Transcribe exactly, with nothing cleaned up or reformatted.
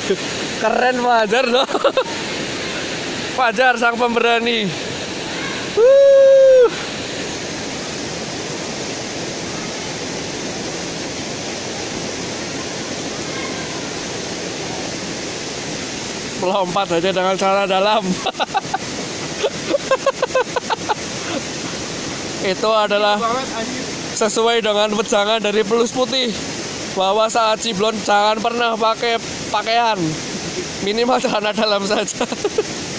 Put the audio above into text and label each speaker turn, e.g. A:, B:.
A: Keren Fajar loh. Fajar sang pemberani. Wuh. Melompat aja dengan cara dalam. Itu adalah sesuai dengan wejangan dari Pelus Putih bahwa saat ciblon jangan pernah pakai pakaian, minimal celana dalam saja.